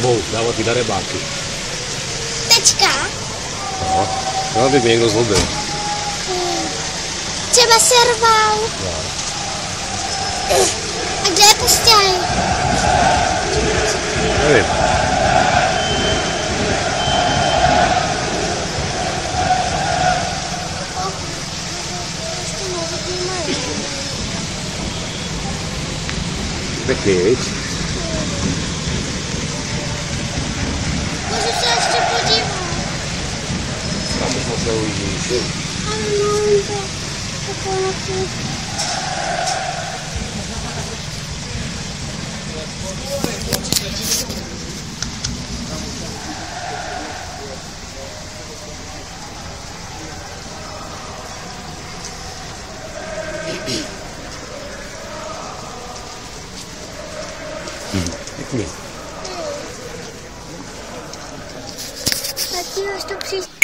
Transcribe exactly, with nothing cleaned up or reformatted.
tebou, dávat ty darebáky. Tečka. No, no aby mě někdo zlobil. Hmm. Třeba serval. No. A kde je pustěj? Nevím. Pěkný, viď? Můžu se ještě podívat. Tam už moc neuvidíš. Ano, to takový. Pěkný. Tak už to přijde.